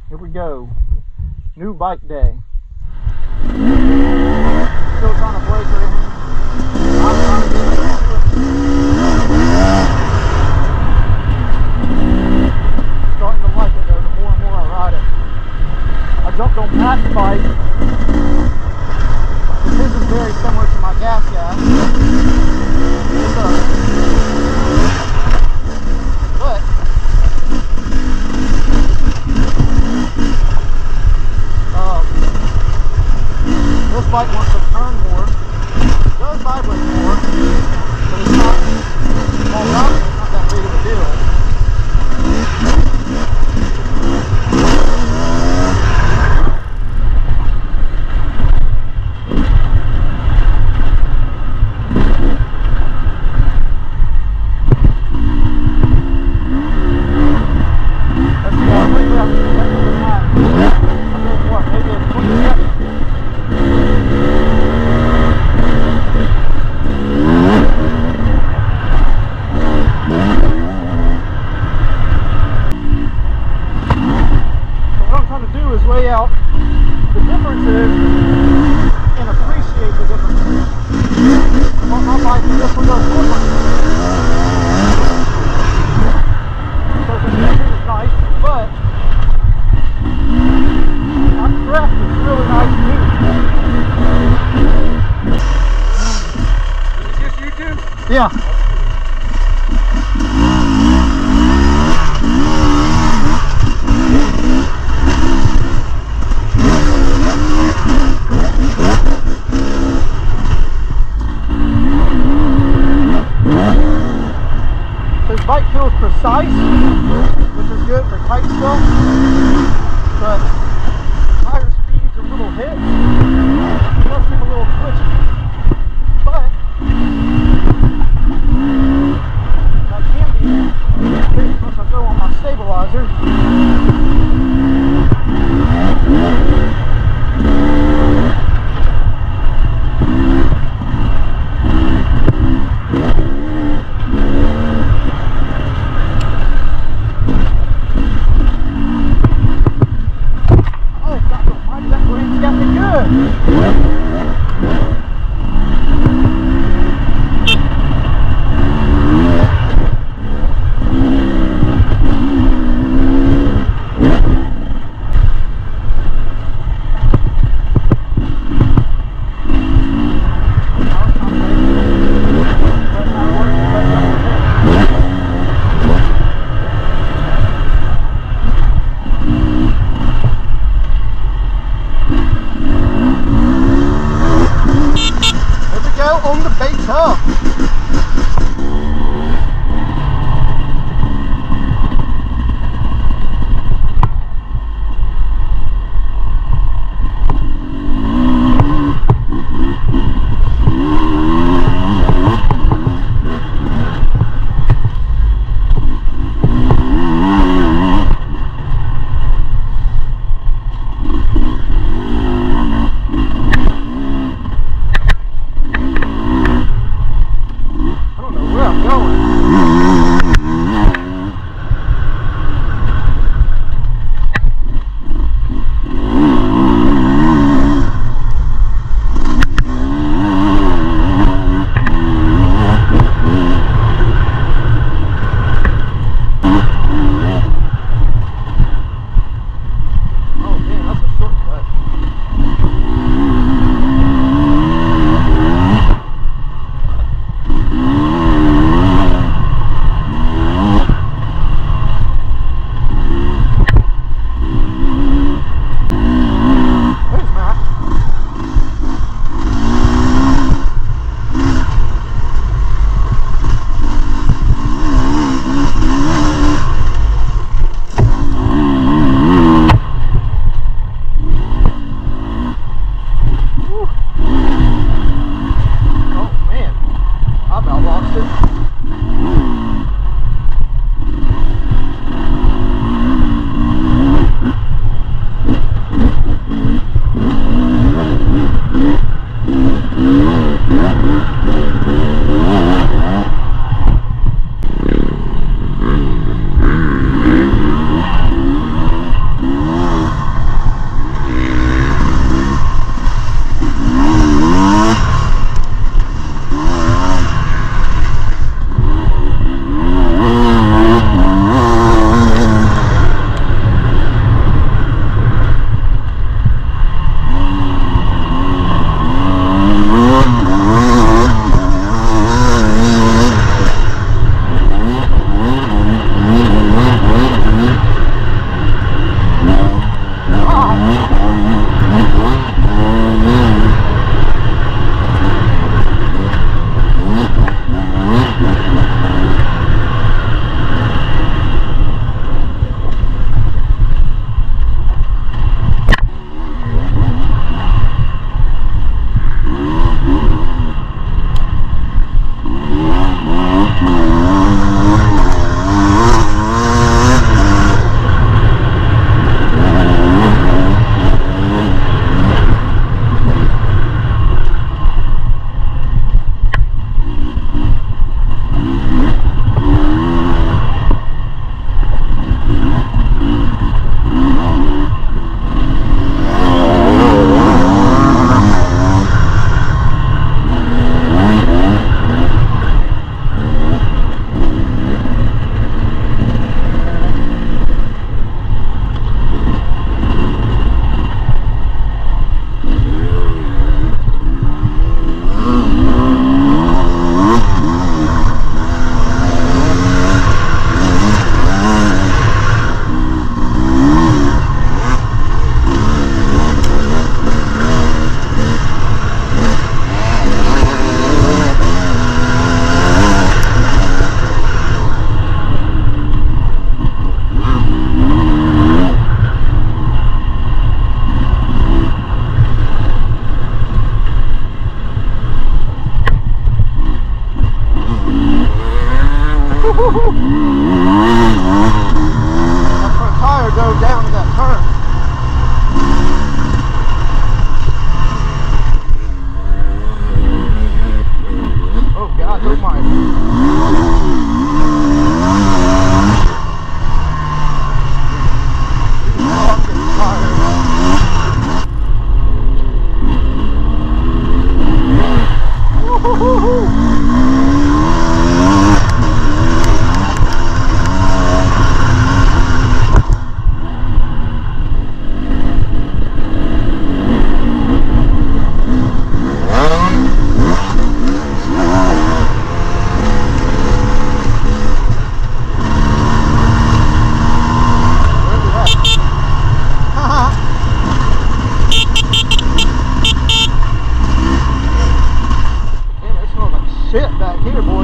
Here we go. New bike day. Still trying to break her in. I'm trying to get into it. Starting to like it though, the more and more I ride it. I jumped on Pat's bike. This is very similar to my gas gas. But this bike wants to turn more. It does vibrate more, but it's not, well, it's not that big of a deal. Let's see how quickly I can get to the map. I'm doing what, maybe a 20 seconds. Way out the differences and appreciate the differences. On my bike, this one goes different. So the suspension is nice, but my crest is really nice too. Is it just you two? Yeah. This bike feels precise, which is good for tight stuff, but higher speeds and little hits, it does seem a little twitchy. But that can be fixed once I go on my stabilizer. On the base up. here, boys.